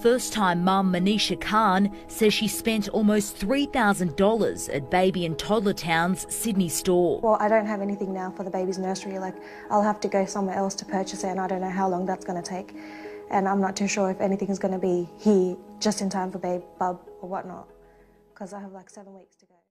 First-time mum Manisha Khan says she spent almost $3,000 at Baby and Toddler Town's Sydney store. Well, I don't have anything now for the baby's nursery. Like, I'll have to go somewhere else to purchase it, and I don't know how long that's going to take. And I'm not too sure if anything is going to be here just in time for babe bub or whatnot, because I have like 7 weeks to go.